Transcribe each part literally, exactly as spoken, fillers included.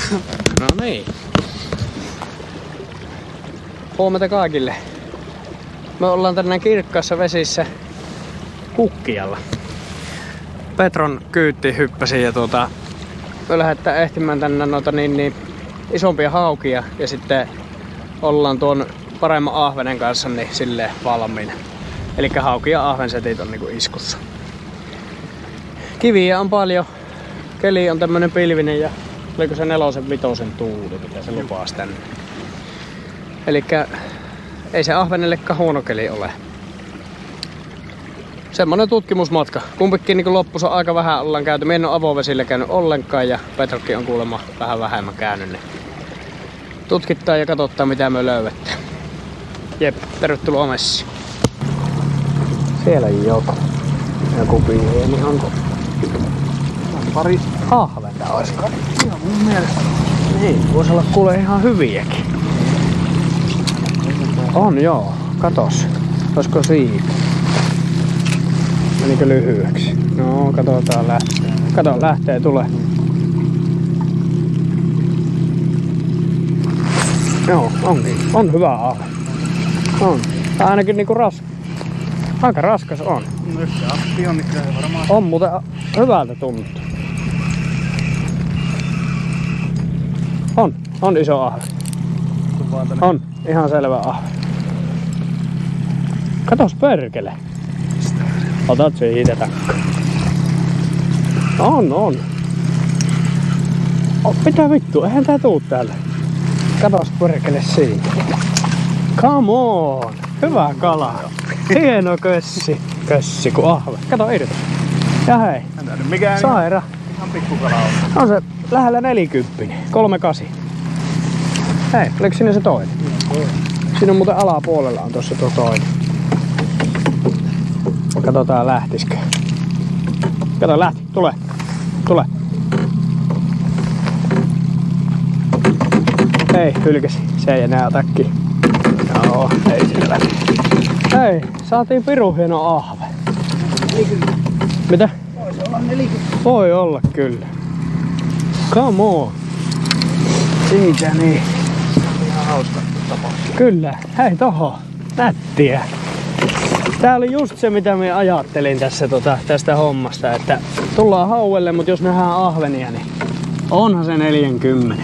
No niin. Huomenta kaikille. Me ollaan tänään kirkkaassa vesissä Kukkialla. Petron kyytti hyppäsi ja tuota, me lähdetään ehtimään tänne noita niin, niin isompia haukia ja sitten ollaan tuon paremman ahvenen kanssa niin silleen valmiina. Elikkä hauki ja ahvensetit on niinku iskussa. Kiviä on paljon. Keli on tämmönen pilvinen ja oliko se nelosen vitosen tuuli, mitä se lupaa tänne. Elikkä ei se ahvenellekaan huono keli ole. Semmonen tutkimusmatka. Kumpikin niin loppussa aika vähän ollaan käyty. Mie en oo avovesillä käynyt ollenkaan ja Petrokin on kuulemma vähän vähemmän käynyt. Niin tutkittaa ja katsottaa mitä me löydetään. Jep, tervetuloa messiin. Siellä joku. Joku pieni onko? Pari ahventa oisko? Joo mun mielestä. Niin, voisi olla kuule ihan hyviäkin. On joo, katos. Oisko siipi? Menikö lyhyeksi? No, katsotaan lähtee. Kato, lähtee, tulee. Joo, onkin. On hyvä ahve. On. Tää ainakin niinku ras... Aika raskas on. No se appi on, niin varmaan... On muuten hyvältä tuntuu. On. On iso ahve. On. Ihan selvä ahve. Katos perkele. Otat siitä takka. On, on. Oh, mitä vittu, eihän tää tuu täällä. Katos perkele siinä. Come on. Hyvä kala. Hieno kössi. Kössi ku ahve. Kato irti. Ja hei. Mikään Saira. Ihan pikkukala on. On se lähellä nelikymppinen. Kolme kasi. Hei, oliko siinä se toinen? Siinä on muuten alapuolella on tossa tuo toinen. Katsotaan lähtisikö. Kato lähti. Tule. Tule. Hei, hylkäsi. Se ei enää otakki. Joo, ei sillä lähti. Hei, saatiin pirun hieno ahve. neljäkymmentä. Mitä? Voisi olla neljäkymmentä. Voi olla kyllä. Come on. Siitä niin. Se on ihan hauska tapaus. Kyllä. Hei toho. Nättiä. Tää oli just se mitä minä ajattelin tässä tota, tästä hommasta, että tullaan hauelle, mutta jos nähdään ahvenia, niin onhan se neljäkymmentä.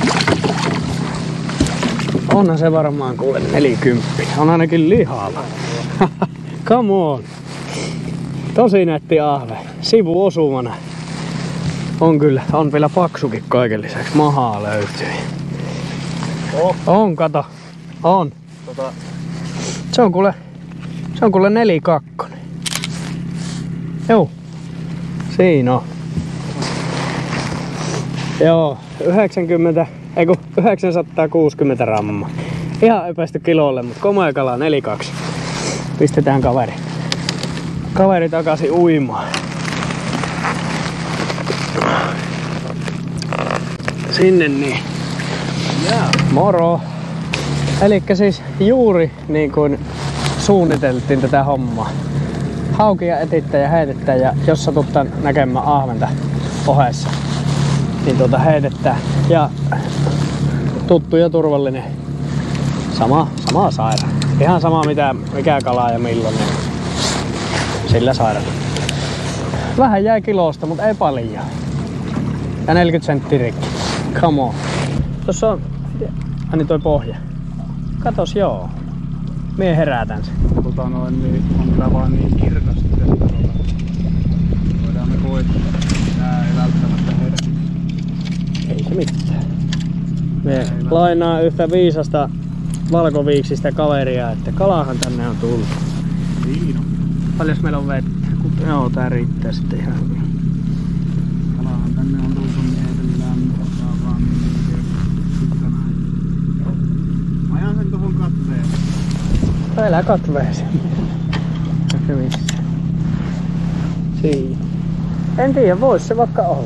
Onhan se varmaan kuule neljäkymmentä. On ainakin lihalla. Come on. Tosi nätti ahve. Sivuosumana. On kyllä. On vielä paksukin kaiken lisäksi. Mahaa löytyy. Oh. On, kato. On. Tota... Se on kuule... Se on kuule nelikakkonen. Joo. Siinä on. Joo. yhdeksänkymmentä... Eiku yhdeksänsataakuusikymmentä rammaa. Ihan ei päästy kilolle, mutta komea kala neljäkymmentäkaksi. Pistetään kaveri. Kaveri takaisin uimaan. Sinne niin. Yeah. Moro. Elikkä siis juuri niin kuin suunniteltiin tätä hommaa. Haukia etittää ja heitetään ja jos satuttaan näkemään ahventa ohessa, niin tuota heitetään. Ja tuttu ja turvallinen. Sama, sama saira. Ihan sama mitä, mikä kalaa ja milloin. Niin sillä sairaan. Vähän jäi kilosta, mutta ei paljon. Ja neljäkymmentä senttiä rikki. Come on. Tossa on... Ai niin toi pohja. Katos joo. Mie herätän sen. Tota noin, niin on kyllä vaan niin kirkasti tässä tavalla. Voidaan me koittaa. Nää ei välttämättä herää. Ei se mitään. Me lainaa yhtä viisasta valkoviiksistä kaveria, että kalahan tänne on tullut. Niin on. Paljonko meillä on vettä? Joo, tää riittää sitten ihan hyvin. Kalahan tänne on tullut, niin heitellään, mutta saa vaan niin tykkänään. Ajan sen tohon katveen. Älä katveesi. Näkö missä? Siinä. En tiedä, vois se vaikka olla.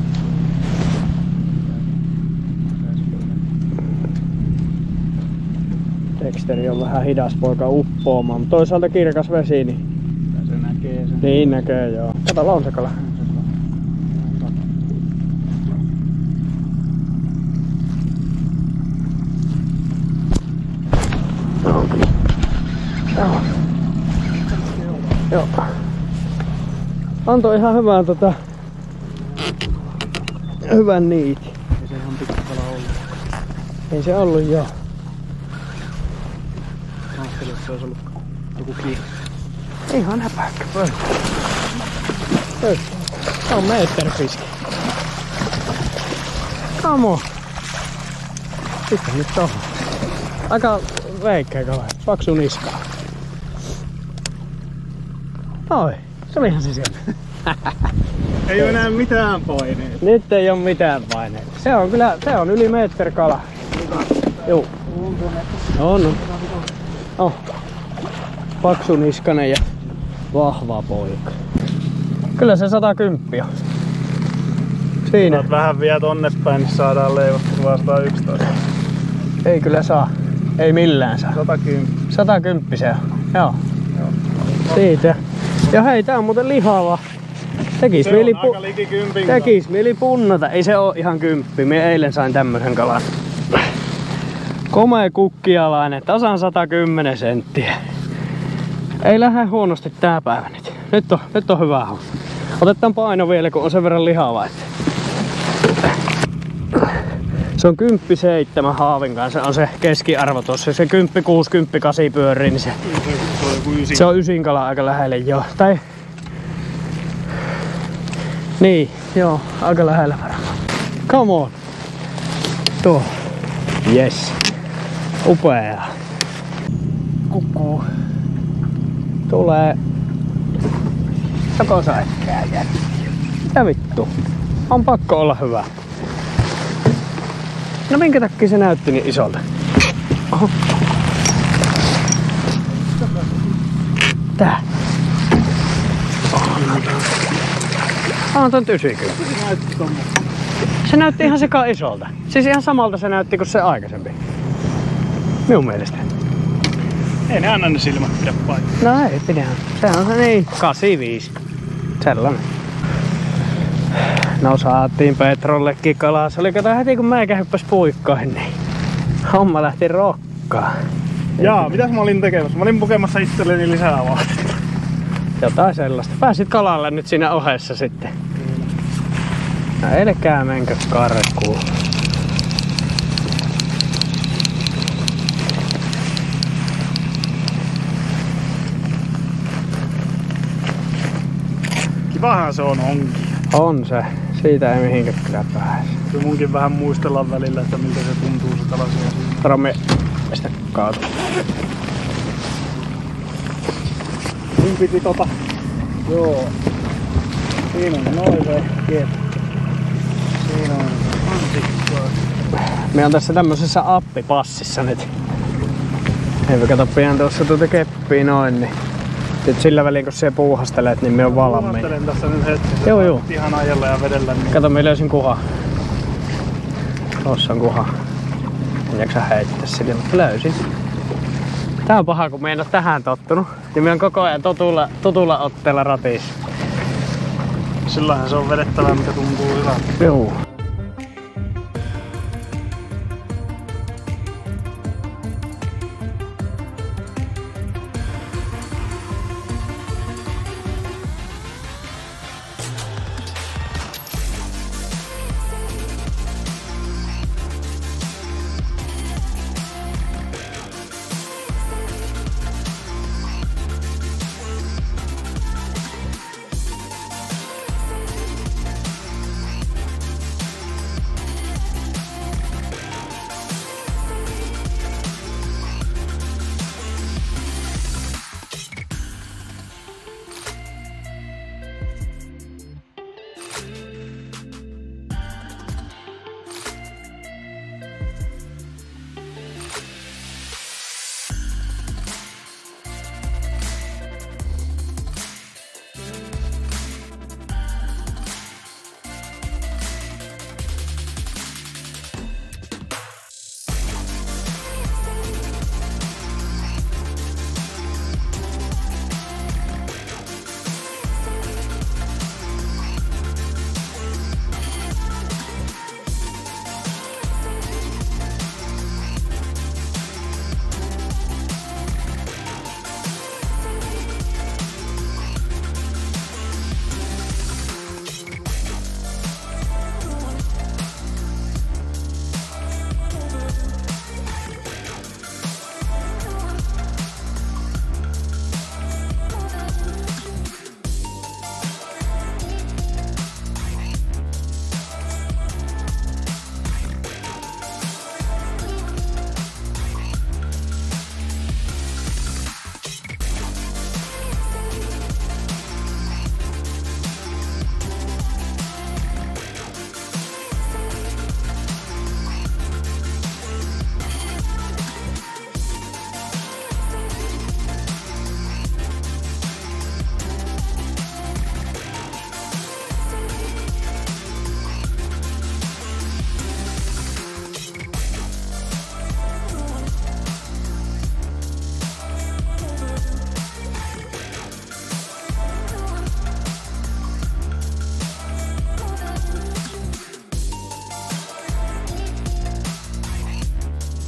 Dexteri on vähän hidas poika uppoomaan, mutta toisaalta kirkas vesi, niin... Se näkee sen. Niin näkee, joo. Kato, lausekala. Antoi ihan hyvän tota... Hyvän niitin. Ei se ihan pikkukala ollut. Ei se ollut joo. Ajattelin, että se olisi ollut joku kiinni. Ihan näpäkkä pöy. Pöy. Tää on meetterfiski. Come on. Pistä nyt tohon. Aika veikkeä kala. Paksu niskaa. Oi, se oli ihan se sieltä. Ei oo enää mitään paineita. Nyt ei oo mitään paineita. Se on kyllä, se on yli meter kala. Juu. On, on. Oh. Paksu niskanen ja vahva poika. Kyllä se sata kymppiä on. Siinä. Oot vähän vielä tonne päin, niin saadaan leivottua vaan sata yksitoista. Ei kyllä saa. Ei millään saa. sata kymmenen. sata kymppiä se on. Joo. Joo. Siitä. Ja hei, tää on muuten lihava. Tekis mieli, pu- Tekis mieli punnata. Ei se oo ihan kymppi. Mie eilen sain tämmösen kalan. Komea kukkialainen. Tasan sata kymmenen senttiä. Ei lähde huonosti tää päivä nyt. Nyt on, nyt on hyvä homma. Otetaan paino vielä, kun on sen verran lihava. Että... Se on kymppi seitsemän haavin kanssa. On se keskiarvo tossa. Se kymppi kuusi, kymppi kasi pyörii, niin se... Se on ysin kala aika lähelle joo. Tai... Niin, joo, aika lähellä varmaan. Come on. Tuo. Yes. Upea. Kukkuu. Tulee. Joko saitkää jää. Ja vittu. On pakko olla hyvä. No minkä takia se näytti niin isolta? Oho. Tää. On ton tysikö. Se näytti ihan sika isolta. Siis ihan samalta se näytti kuin se aikaisempi. Minun mielestä. Ei ne anna ne silmät pidä paikkaa. No ei pidä. Se on se niin. kahdeksankymmentäviisi. Sellainen. No saatiin Petrollekin kalaa. Se oli kato heti kun meikä hyppäs puikkoihin, niin homma lähti rokkaan. Jaa, mitäs mä olin tekemässä? Mä olin pukemassa itselleni lisää vaatetta. Jotain sellaista. Pääsit kalalle nyt siinä ohessa sitten. No älkää menkö karkuun. Kivahan se on onkin. On se. Siitä ei mihinkään kyllä pääse. Se munkin vähän muistellaan välillä, että miltä se tuntuu se kala siellä. Romi, mistä kaatu? Niin piti tota... Joo. Siinä on noin vehkeet. Siinä on mansikkaa. Me on tässä tämmöisessä appipassissa nyt. Ei kato pian tuossa tuota keppiä noin, niin nyt sillä väliin kun se puuhastelet, niin me on valmiin. Puuhastelen tässä nyt hetki. Joo joo. Ihan ajella ja vedellä. Niin... Kato, me löysin kuha. Tuossa on kuha. En jaksa heittää sille, mutta löysin. Tää on paha, kun me en oo tähän tottunut. Niin me on koko ajan totulla, totulla otteella ratissa. Sillähän se on vedettävä, mikä tuntuu hyvältä. Joo.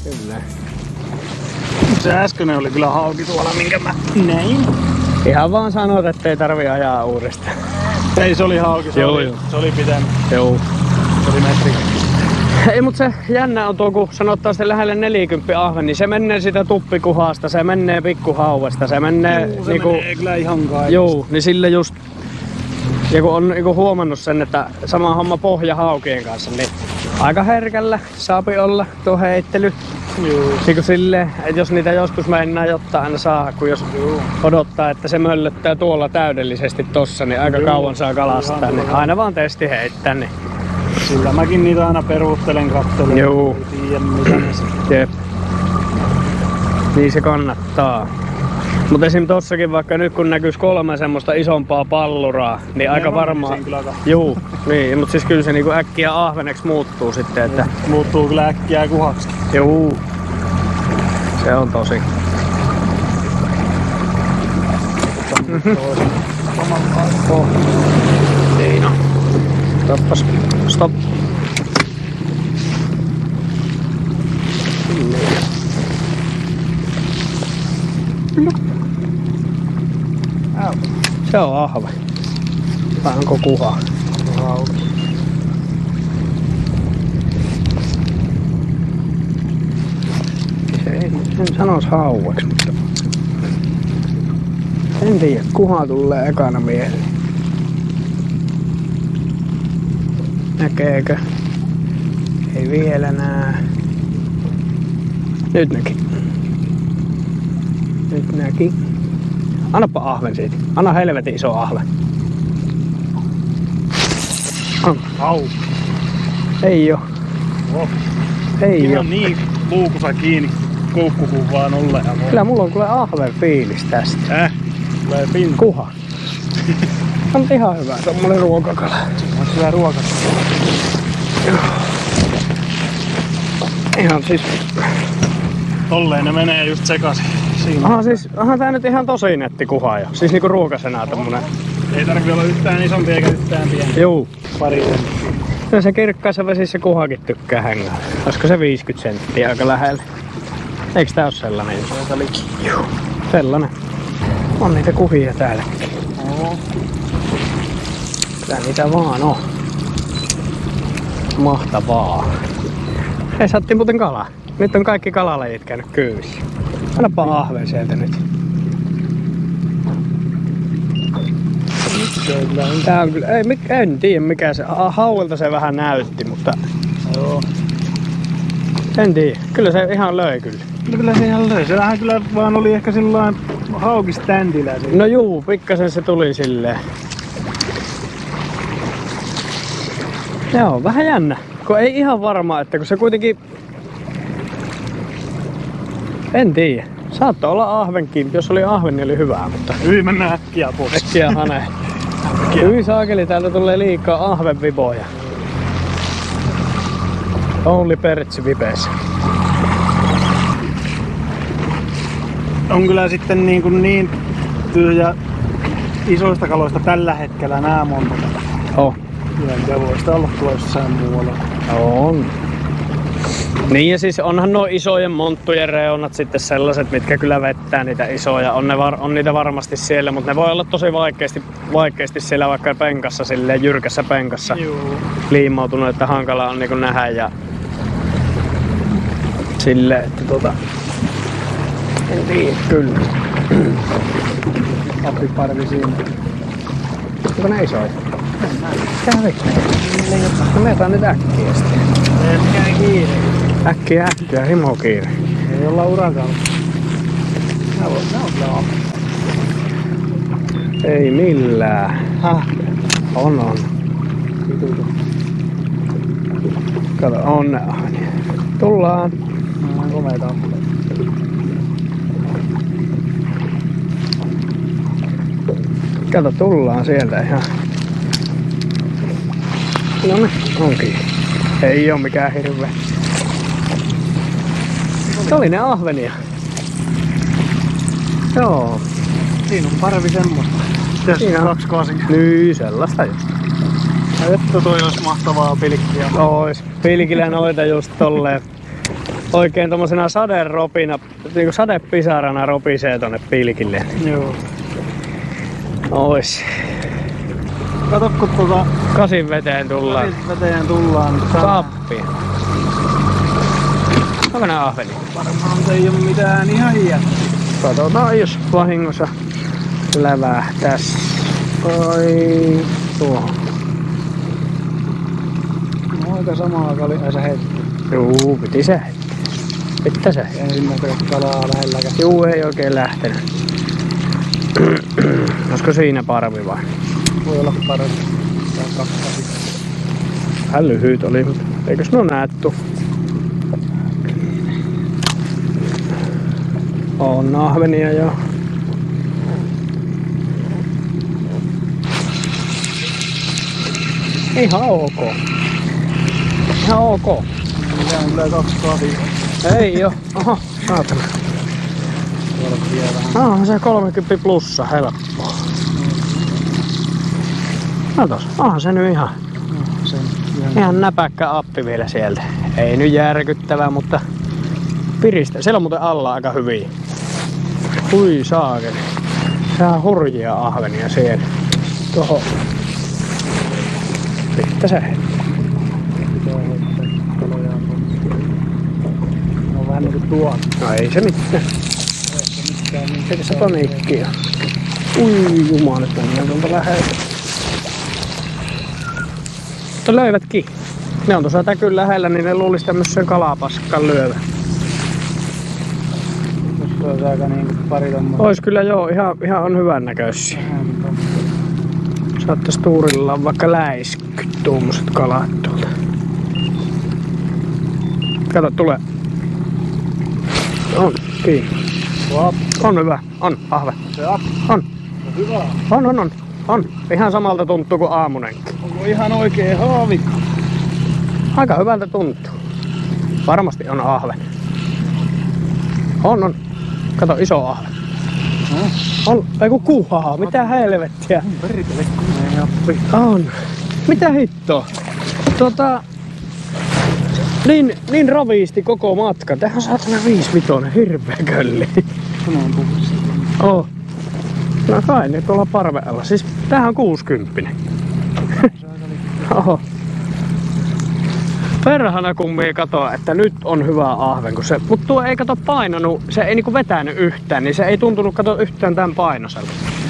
Kyllä. Se äskeinen oli kyllä hauki tuolla, minkä mä näin. Ihan vaan sanot, ettei tarvi ajaa uudestaan. Ei, se oli hauki, se, Joo, oli, joo. se oli pitänyt. Joo. Se oli metri. Ei, mut se jännä on tuo, kun sanottaa sitten lähelle neljäkymmentä ahven, niin se menee sitä tuppikuhasta, se menee pikkuhauvesta, se menee Juu, se niinku... menee kyllä ihan kaikesta. Joo, niin sille just... Ja kun on niinku huomannut sen, että sama homma pohjahaukien kanssa, niin aika herkällä saapi olla tuo heittely. Joo. Niin silleen, että jos niitä joskus mennään jotta aina saa, kun jos odottaa, että se möllöttää tuolla täydellisesti tossa, niin aika Joo. kauan saa kalastaa, Ihan niin ihan. aina vaan testi heittää, niin Sillä mäkin niitä aina peruuttelen, kattelen. Joo. Ei tiedä mitä ne sitten. jep. Niin se kannattaa. Mutta esim. Tossakin vaikka nyt kun näkyis kolme semmoista isompaa palluraa, niin aika varmaan... Kyllä katsoo. Juu, niin, mutta siis kyllä se niinku äkkiä ahveneksi muuttuu sitten, että... Muuttuu kyllä äkkiä kuhaksi. Juu. Se on tosi. Oh. Niin no. Stoppas. Stop. Se on ahve. Vai onko kuha? Hauki. Se ei en sanois haueksi, mutta... En tiedä, kuha tulee ekana mieleen. Näkeekö? Ei vielä näe. Nyt näki. Nyt näki. Annapa ahven siitä. Anna helvetin iso ahve. Anna. Hauki. Ei oo. Oh. Ei oo. Ihan niin luukussa kiinni koukku kun vaan olleen. Kyllä mulla on kyllä ahven fiilis tästä. Äh? Tulee pinta. Kuha. On ihan hyvä tommonen ruokakala. On kyllä ruoka. Ihan siis... Tolleen ne menee just sekaisin. Siinä. Aha siis, aha tää nyt ihan tosi netti kuha jo. Siis niinku ruokasena tommonen. Ei tarvitse olla yhtään isompi eikä yhtään pieni. Juu. Pari senttiä. Ja se kirkkaissa vesissä kuhakin tykkää hengää. Olisiko se viisikymmentä senttiä aika lähellä? Eiks tää oo sellainen? Sieltä liki. Juu. Sellainen. On niitä kuhia täälläkin. Oo. Kyllä niitä vaan on. Mahtavaa. Hei, saattiin muuten kalaa. Nyt on kaikki kalalajit käynyt kyyvissä. Annapa ahven sieltä nyt. Tää on kyllä, ei, mik- en tiedä mikä se, ha- hauelta se vähän näytti, mutta Joo. en tiedä. Kyllä se ihan löi kyllä. No kyllä se ihan löi. Se vähän kyllä vaan oli ehkä sillain haukiständillä. No juu, pikkasen se tuli silleen. Joo, vähän jännä. Kun ei ihan varma, että kun se kuitenkin... En tiedä. Saattoi olla ahvenkin. Jos oli ahven, niin oli hyvää, mutta... Hyi mennään äkkiä pois. Äkkiä hane. Hyi saakeli, täältä tulee liikaa ahvenviboja. Only pertsi vipeissä. On kyllä sitten niin, kuin niin tyhjä isoista kaloista tällä hetkellä nää monta. Oh. Ja voi sitä olla tuolla jossain muualla. On. Niin ja siis onhan nuo isojen monttujen reunat sitten sellaiset, mitkä kyllä vettää niitä isoja. On, ne var, on niitä varmasti siellä, mutta ne voi olla tosi vaikeasti, vaikeasti siellä vaikka penkassa, silleen jyrkässä penkassa Joo. liimautunut, että hankala on niinku nähdä ja silleen, että tota... En tiedä, kyllä. Appiparvi siinä. Onko ne isoja? Mikä vittu? No me otan nyt äkkiä sitten. Ei mikään kiire. Äkkiä äkkiä, himo kiire. Ei olla urakalla. Nää on, nää on kyllä ahven. Ei millään. Häh? On on. Vitutu. Kato, on ne ahvenia. Tullaan. Nää on komeita ahvenia. Kato, tullaan sieltä ihan. No ne, onkin. Ei oo mikään hirveä. Se oli ne ahvenia. Joo. Siinä on parvi semmoista. Tässä Siinä on. kaksi kasin. Niin, sellaista just. Että toi olisi mahtavaa pilkkiä. Ois. Pilkillä noita just tolleen. Oikein tommosena saderopina, niinku sadepisarana ropisee tonne pilkille. Joo. Ois. Kato kun tuota Kasin veteen tullaan. Kasin veteen tullaan. Niin Kappia. Onko nää ahveni? varmaan ei oo mitään ihan jättä. Katsotaan jos vahingossa lävähtäs. Oi tuohon. No aika samaa kalia se heitti. Juu, piti se heittää. Pitää se. Ensimmäistä kalaa lähelläkään. Juu, ei oikein lähtenyt. Olisiko siinä parvi vai? Voi olla parempi. Tää on kaksi. Vähän lyhyt oli, mutta eikös ne oo näetty? On ahvenia jo. Ihan ok. Ihan ok. Mitä on kyllä kaksi kahvia. Ei oo. Oho, saatana. Tuolla vielä vähän. Onhan se kolmekymmentä plussa helppoa. Katos, onhan se nyt ihan, No, sen ihan. ihan näpäkkä appi vielä sieltä. Ei nyt järkyttävää, mutta piristä. Siellä on muuten alla aika hyvin. Hui saakeli. Sehän on hurjia ahvenia siellä. Toho. Pitää se. Pitää heittää kaloja. Ne on vähän niinku tuolla. No ei se mitään. Ei se mitään niin. Eikä se paniikkia. Ui jumala, nyt mennään tuolta läheltä. Mutta löivätkin. Ne on tuossa täkyn lähellä, niin ne luulisi tämmösen kalapaskan lyövän. Jos olisi aika niinku pari tommoista. Ois kyllä joo, ihan, ihan on hyvän näköisiä. Saattais tuurilla vaikka läiskyt tuommoiset kalat tuolta. Kato, tulee. On, kiinni. On hyvä, on, ahve. Se up. On, On hyvä. on, on, on. On. Ihan samalta tuntuu kuin aamunenkin. Onko ihan oikee haavi? Aika hyvältä tuntuu. Varmasti on ahven. On, on. Kato, iso ahven. No. On, ei kun kuhaa, mitä helvettiä. Perkele, kun ei appi. On. Mitä hittoa? Tota... Niin, niin raviisti koko matka. Tähän on saatana viisi vitonen, hirveä kölli. Samoin puhuisi. Oh. No kai nyt tuolla parven alla. Siis tämähän on kuusikymppinen. Oho. Perhana kummii katoa, että nyt on hyvä ahven, kun se, mut tuo ei kato painanut, se ei niinku vetänyt yhtään, niin se ei tuntunut kato yhtään tämän painoselta.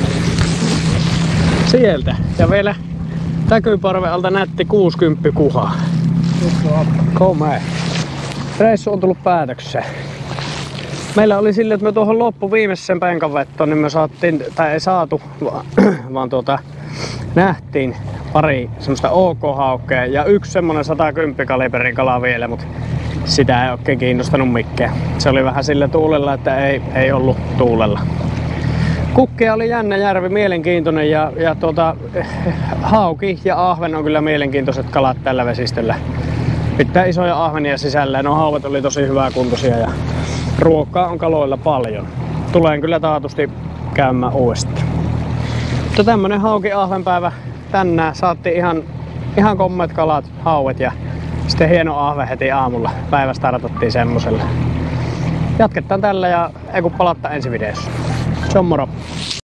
Sieltä. Ja vielä täkyparven alta nätti kuusikymmentä kuhaa. Komea. Reissu on tullut päätökseen. Meillä oli sille, että me tuohon loppu viimeisen penkan vettoon, niin me saattiin, tai ei saatu, vaan, vaan tuota, nähtiin pari semmoista OK-haukkea ja yksi semmonen sata kymmenen kaliberin kala vielä, mutta sitä ei oikein kiinnostanut mikään. Se oli vähän sillä tuulella, että ei, ei ollut tuulella. Kukkia oli jännä järvi, mielenkiintoinen ja, ja tuota, hauki ja ahven on kyllä mielenkiintoiset kalat tällä vesistöllä. Pitää isoja ahvenia sisällä ja nuo hauvat oli tosi hyvää kuntoisia ja ruokaa on kaloilla paljon. Tulen kyllä taatusti käymään uudestaan. Mutta tämmönen hauki ahvenpäivä tänään. Saattiin ihan, ihan kommet kalat, hauet ja sitten hieno ahve heti aamulla. Päivä startattiin semmoselle. Jatketaan tällä ja ei kun palatta ensi videossa. Se on moro!